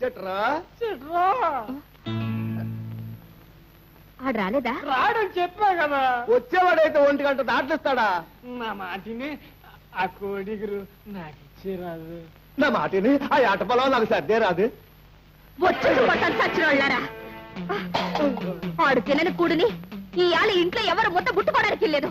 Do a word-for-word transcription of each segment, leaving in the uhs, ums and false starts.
చెట్రా చెట్రా ఆడు రాలేదా? రాడని చెప్పా కదా. వచ్చేవాడైతే ఒంటి గంట దాటిస్తాడా? నా మాటిని ఆ కోడిగురు నాకు ఇచ్చేరాదు. నా మాటిని ఆ ఆట పొలం నాకు సర్దే రాదు. వచ్చి పట్టాలి చచ్చిన వాళ్ళారా. ఆడు తినని కూడిని ఈ ఆళ్ళ ఇంట్లో ఎవరు ముద్ద గుట్టుకోవడానికి లేదు.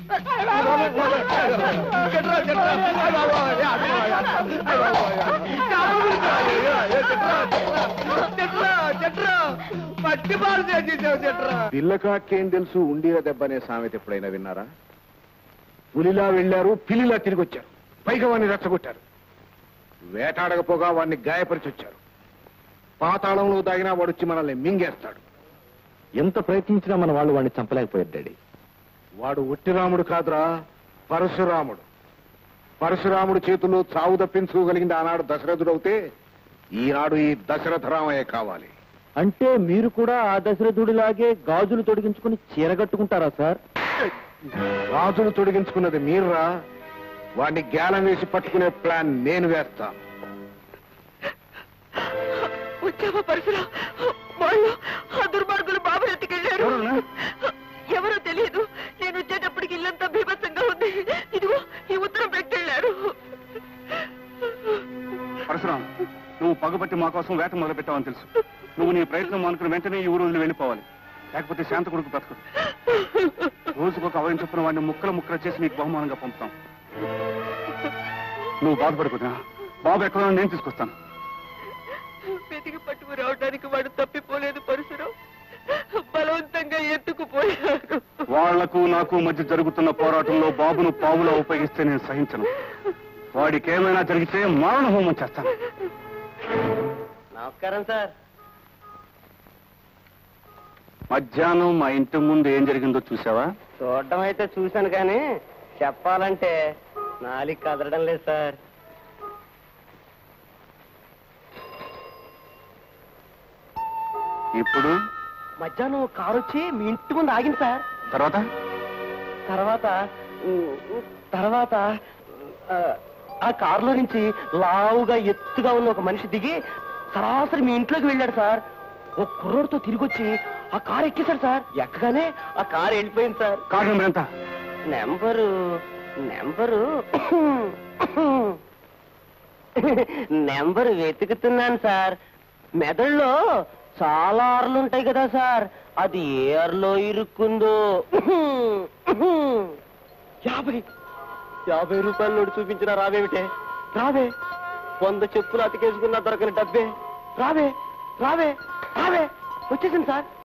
పిల్లకాకేం తెలుసు ఉండిన దెబ్బనే సామెత ఎప్పుడైనా విన్నారా? పులిలా వెళ్ళారు, పిల్లిలా తిరిగి వచ్చారు, పైగా వాడిని రెచ్చగొట్టారు. వేటాడకపోగా వాడిని గాయపరిచి వచ్చారు. పాతాళంలో దాగినా వాడొచ్చి మనల్ని మింగేస్తాడు. ఎంత ప్రయత్నించినా మన వాళ్ళు వాడిని చంపలేకపోయారు డాడీ. వాడు ఒట్టిరాముడు కాదురా, పరశురాముడు. పరశురాముడు చేతుల్లో చావు తప్పించుకోగలిగింది ఆనాడు దశరథుడవుతే ఈనాడు ఈ దశరథరామయ్య కావాలి. అంటే మీరు కూడా ఆ దశరథుడిలాగే గాజులు తొడిగించుకుని చీర కట్టుకుంటారా సార్? రాజును తొడిగించుకున్నది మీరురా. వాడిని గ్యాలం వేసి పట్టుకునే ప్లాన్ నేను వేస్తా. వచ్చావా పరశురా? వాళ్ళు ఆ దుర్మార్గులు బాబు ఎత్తుకెళ్ళారు. ఎవరో తెలియదు. నేను వచ్చేటప్పటికి ఇల్లంతా బీభత్సంగా ఉంది. ఇదిగో ఈ ఉత్తరం పెట్టెళ్ళారు. పరశురాం, నువ్వు పగబట్టి మా కోసం వేట మొదలు పెట్టావని తెలుసు. నువ్వు నీ ప్రయత్నం మానుకుని వెంటనే ఈ ఊరు వెళ్ళిపోవాలి. లేకపోతే శాంత కొడుకు బ్రతకదు. రోజుకొక అవయం చొప్పున వాడిని ముక్కలు ముక్కలు చేసి నీకు బహుమానంగా పంపుతాం. నువ్వు బాధపడుకున్నా బాబు ఎక్కడో నేను తీసుకొస్తాను. వెతికి పట్టుకు రావడానికి వాడు తప్పిపోలేదు పరశురాం. బలవంతంగా ఎత్తుకుపోయారు. వాళ్లకు నాకు మధ్య జరుగుతున్న పోరాటంలో బాబును పావులా ఉపయోగిస్తే నేను సహించను. వాడికి ఏమైనా జరిగితే మారణ హోమం చేస్తాను. నమస్కారం సార్. మధ్యాహ్నం మా ఇంటి ముందు ఏం జరిగిందో చూసావా? చూడడం అయితే చూశాను కానీ చెప్పాలంటే నాలిక కదలడం లేదు సార్. ఇప్పుడు మధ్యాహ్నం కారు వచ్చి మీ ఇంటి ముందు ఆగింది సార్. తర్వాత తర్వాత తర్వాత ఆ కారులో నుంచి లావుగా ఎత్తుగా ఉన్న ఒక మనిషి దిగి సరాసరి మీ ఇంట్లోకి వెళ్ళాడు సార్. ఒక కుర్రోడితో తిరిగి వచ్చి ఆ కారు ఎక్కేశాడు సార్. ఎక్కగానే ఆ కారు వెళ్ళిపోయింది సార్. కారు నెంబర్ ఎంత? నెంబరు నెంబరు నెంబరు వెతుకుతున్నాను సార్. మెదడులో చాలా ఆర్లు ఉంటాయి కదా సార్, అది ఏ ఆర్లో ఇరుక్కుందో. యాభై యాభై రూపాయలు నోటు చూపించినా రావేమిటే? రావే. వంద చెప్పులు అతికేసుకున్నా దొరకని డబ్బే. రావే రావే రావే వచ్చేసింది సార్.